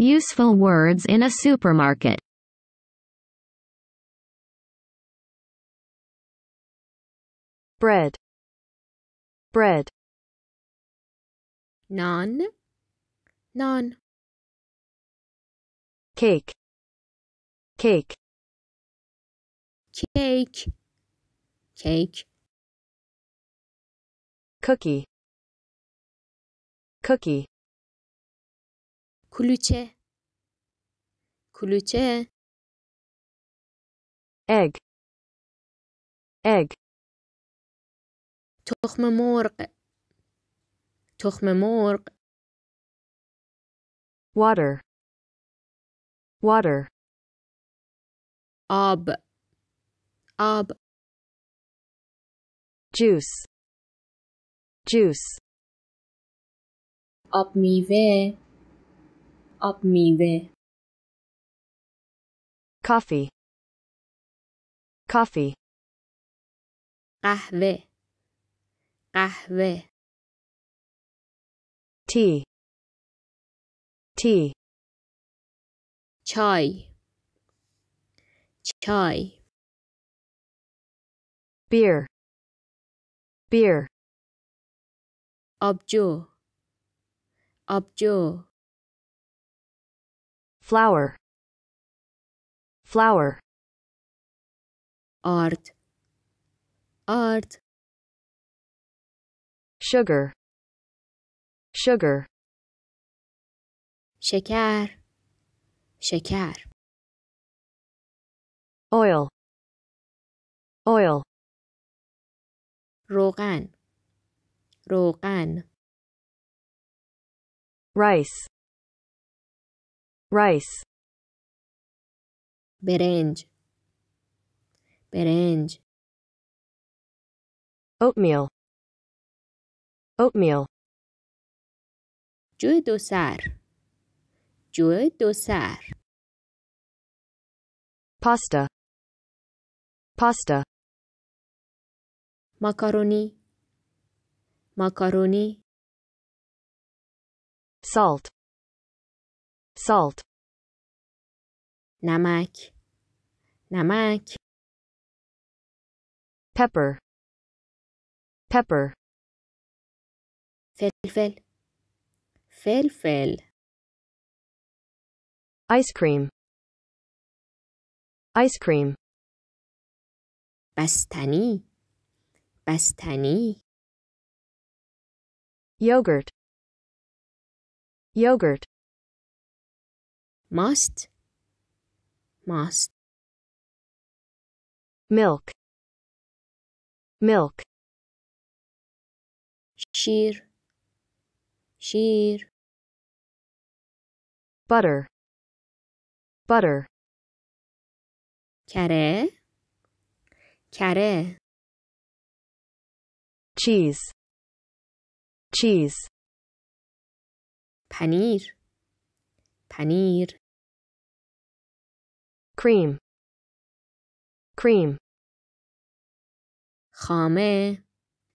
Useful words in a supermarket. Bread. Bread. نان نان. Cake. Cake. کیک کیک. Cookie. Cookie. کلوچه کلوچه. Egg. Egg. تخم مرغ تخم مرغ. Water. Water. آب آب. Juice. Juice. آب میوه آب میوه. Coffee. Coffee. قهوه قهوه. Tea. Tea. چای چای. Beer. Beer. آبجو آبجو. Flour. Flour. آرد آرد. Sugar. Sugar. شکر شکر. Oil. Oil. روغن روغن. Rice. Rice. برنج برنج. Oatmeal. Oatmeal. جو دو سر جو دو سر. Pasta. Pasta. ماکارونی ماکارونی. Salt. Salt. نمک نمک. Pepper. Pepper. فلفل فلفل. Ice cream. Ice cream. بستنی بستنی. Yogurt. Yogurt. ماست ماست. Milk. Milk. شیر شیر. Butter. Butter. کره کره. Cheese. Cheese. پنیر پنیر. Cream. Cream. خامه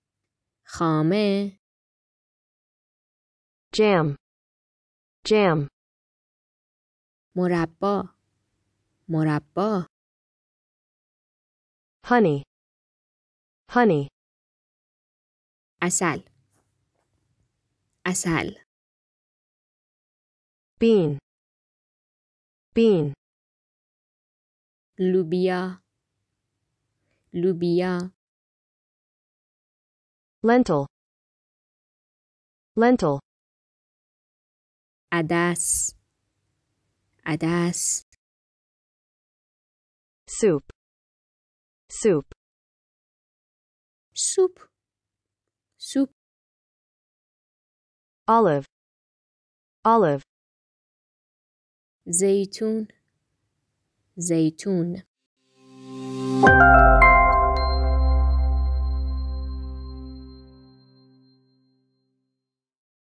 خامه. Jam. Jam. مربا مربا. Honey. Honey. عسل عسل. Bean. Bean. لوبیا لوبیا. Lentil. Lentil. عدس عدس. Soup. Soup. سوپ سوپ. Olive. Olive. زیتون زیتون.